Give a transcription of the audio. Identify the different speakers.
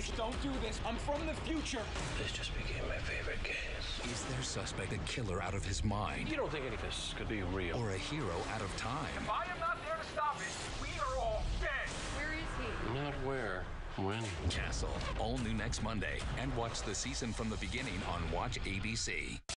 Speaker 1: Please don't do this. I'm from the future.
Speaker 2: This just became my favorite case.
Speaker 3: Is their suspect a killer out of his mind?
Speaker 2: You don't think any of this could be real?
Speaker 3: Or a hero out of time?
Speaker 1: If I am not there to stop it, we are all dead.
Speaker 4: Where is he?
Speaker 2: Not where. When?
Speaker 3: Castle, all new next Monday. And watch the season from the beginning on Watch ABC.